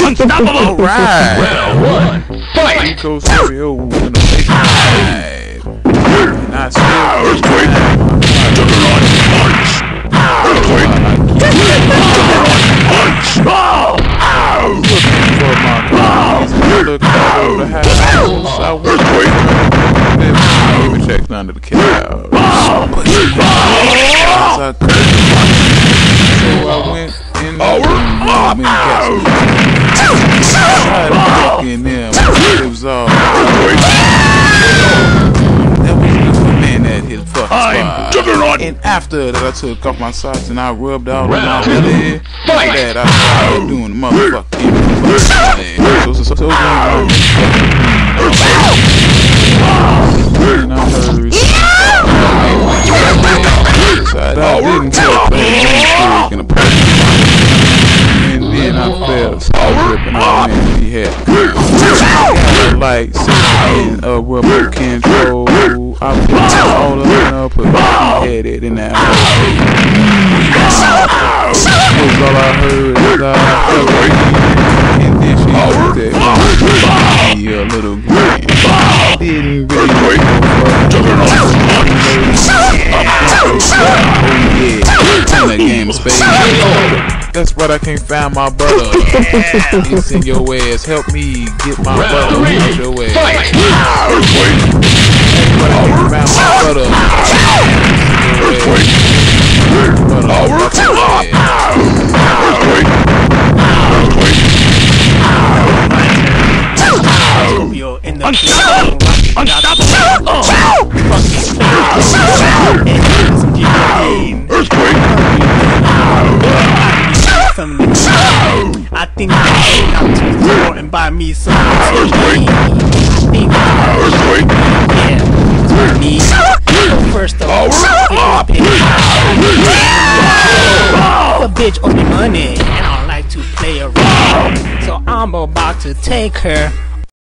Unstoppable. Alright. Round one. Fight. Rico Stereo in the face. And I still Juggernaut punch. Earthquake. Punch. looking for my guys. Look over the house. I went even checked under the couch. So I went in the room and got some. Tried to look in there, but it was all. That was just a man at his fucking spot. Juggernaut. And after that, I took off my socks and I rubbed all on my belly. After that, I started doing the motherfucking. So and I heard. I didn't tell in a person. And then I felt dripping on him. He had like and rubber control. I put all of it up, but he had it in that hole. That's all I heard. And then she looked at me a little grin. Didn't really in the game of space. That's right, I can't find my brother. It's in your ass. Help me get my brother out your ass. Earthquake. But I can't find my brother. I think I should come to the store and buy me some TV. I think yeah, it's for me. First of all, the bitch owes me money and I don't like to play around. So I'm about to take her